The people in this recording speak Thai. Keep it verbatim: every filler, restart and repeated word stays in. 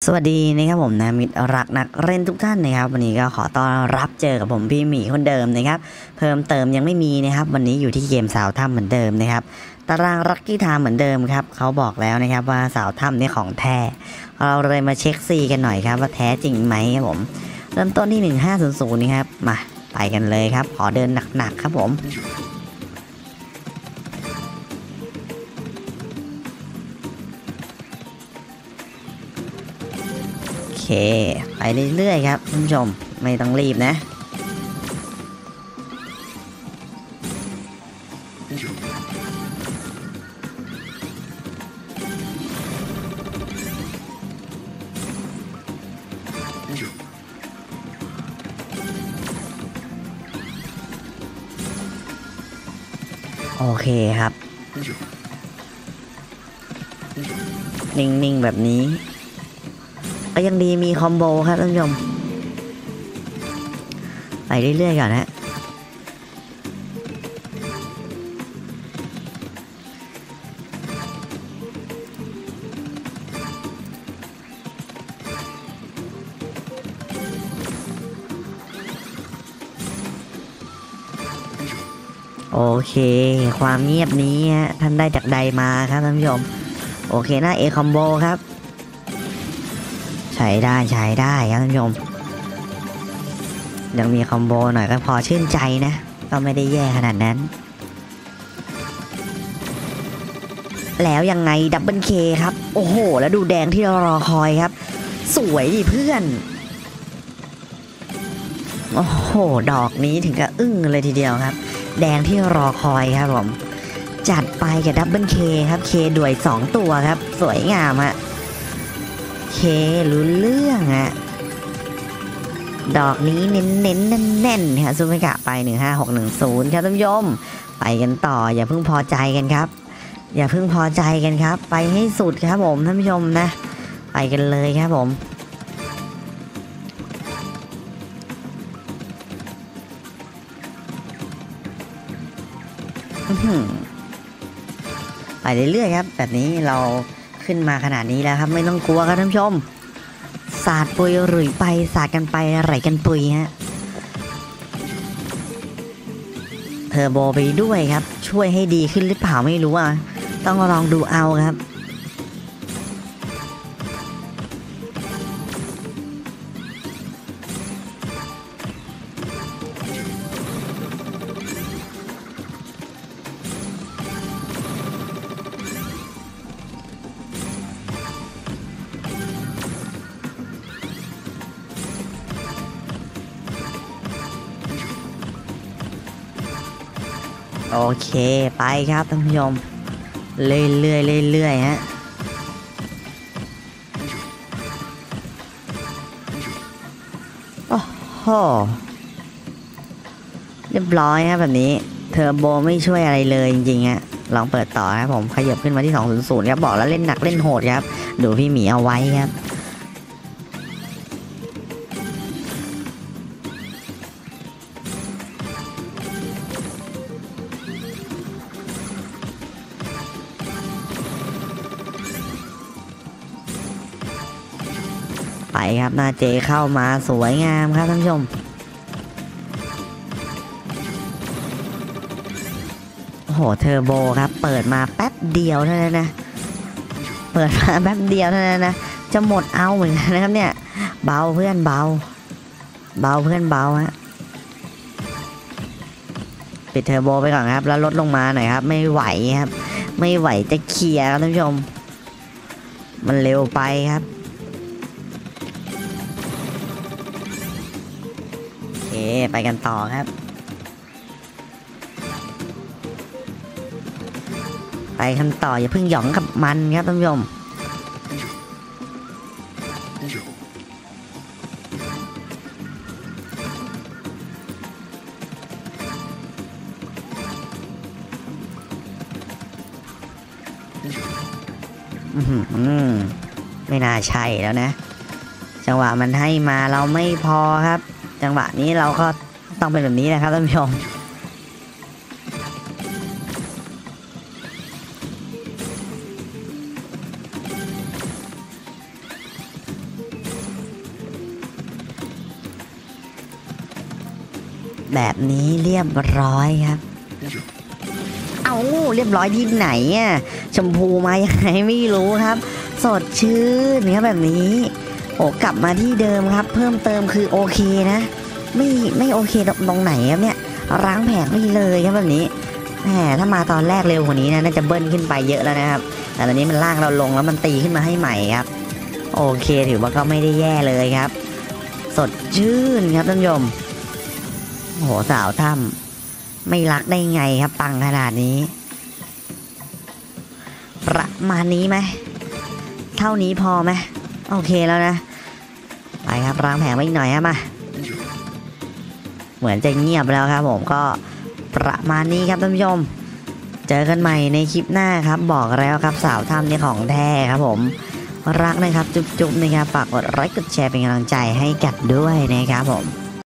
สวัสดีนะครับผมนะมิตรรักนักเล่นทุกท่านนะครับวันนี้ก็ขอต้อนรับเจอกับผมพี่หมีคนเดิมนะครับเพิ่มเติมยังไม่มีนะครับวันนี้อยู่ที่เกมสาวถ้ำเหมือนเดิมนะครับตารางรักกี้ไทม์เหมือนเดิมครับเขาบอกแล้วนะครับว่าสาวถ้ำนี่ของแท้เราเลยมาเช็คซีกันหน่อยครับว่าแท้จริงไหมครับผมเริ่มต้นที่หนึ่งห้าศูนย์ศูนย์นะครับมาไปกันเลยครับขอเดินหนักๆครับผมโอเคไปเรื่อยๆครับท่านผู้ชมไม่ต้องรีบนะโอเคครับนิ่งๆแบบนี้ก็ยังดีมีคอมโบครับท่านผู้ชมไปเรื่อยๆก่อนนะโอเคความเงียบนี้ฮะท่านได้จากใดมาครับท่านผู้ชมโอเคหน้าเอคอมโบครับใช้ได้ใช้ได้ครับท่านผู้ชมยังมีคอมโบหน่อยก็พอชื่นใจนะก็ไม่ได้แย่ขนาดนั้นแล้วยังไงดับเบิลเคครับโอ้โหแล้วดูแดงที่เรารอคอยครับสวยดิเพื่อนโอ้โหดอกนี้ถึงกับอึ้งเลยทีเดียวครับแดงที่รอคอยครับผมจัดไปกับดับเบิลเคครับเคด้วยสองตัวครับสวยงามอะเครู้เรื่องอะดอกนี้เน้นเน้นแน่นๆค่ะซูเปอร์กะไปหนึ่งห้าหกหนึ่งศูนย์ครับท่านผู้ชมไปกันต่ออย่าเพิ่งพอใจกันครับอย่าเพิ่งพอใจกันครับไปให้สุดครับผมท่านผู้ชมนะไปกันเลยครับผมไปเรื่อยๆครับแบบนี้เราขึ้นมาขนาดนี้แล้วครับไม่ต้องกลัวครับท่านผู้ชมศาสตร์ปุยหรือไปศาสตร์กันไปอะไรกันปุยฮะเทอร์โบไปด้วยครับช่วยให้ดีขึ้นหรือเปล่าไม่รู้อ่ะต้องลองดูเอาครับโอเคไปครับท่านผู้ชมเรื่อยๆเรื่อยๆฮะโอ้โหเรียบร้อยครับแบบนี้เทอร์โบไม่ช่วยอะไรเลยจริงๆฮะลองเปิดต่อครับผมขยับขึ้นมาที่สองศูนย์ศูนย์ครับบอกแล้วเล่นหนักเล่นโหดครับดูพี่หมีเอาไว้ครับไปครับหน้าเจเข้ามาสวยงามครับท่านผู้ชมโอ้โหเทอร์โบครับเปิดมาแป๊บเดียวเท่านั้นนะเปิดมาแป๊บเดียวเท่านั้นนะจะหมดเอาเหมือนกันนะครับเนี่ยเบาเพื่อนเบาเบาเพื่อนเบาฮะปิดเทอร์โบไปก่อนครับแล้วลดลงมาหน่อยครับไม่ไหวครับไม่ไหวจะเคลียร์ครับท่านผู้ชมมันเร็วไปครับไปกันต่อครับไปกันต่ออย่าเพิ่งหย่องกับมันครับท่านผู้ชมไม่น่าใช่แล้วนะจังหวะมันให้มาเราไม่พอครับจังหวะนี้เราก็ต้องเป็นแบบนี้นะครับท่านผู้ชม โแบบนี้เรียบร้อยครับเอาเรียบร้อยที่ไหนอ่ะชมพูมายังไงไม่รู้ครับ สดชื่นครับแบบนี้โอ้กลับมาที่เดิมครับเพิ่มเติมคือโอเคนะไม่ไม่โอเคตรงไหนครับเนี่ยล้างแผงไม่เลยครับแบบนี้แหมถ้ามาตอนแรกเร็วกว่านี้นะน่าจะเบิ้ลขึ้นไปเยอะแล้วนะครับแต่ตอนนี้มันลากเราลงแล้วมันตีขึ้นมาให้ใหม่ครับโอเคถือว่าก็ไม่ได้แย่เลยครับสดชื่นครับท่านผู้ชมโอ้โหสาวถ้ำไม่รักได้ไงครับปังขนาดนี้ประมาณนี้ไหมเท่านี้พอไหมโอเคแล้วนะไปครับล้างแผงไว้อีกหน่อยครับมาเหมือนจะเงียบแล้วครับผมก็ประมาณนี้ครับท่านผู้ชมเจอกันใหม่ในคลิปหน้าครับบอกแล้วครับสาวถ้ำนี่ของแท้ครับผมรักนะครับจุ๊บๆนะครับฝากกดไลค์กดแชร์เป็นกำลังใจให้กันด้วยนะครับผม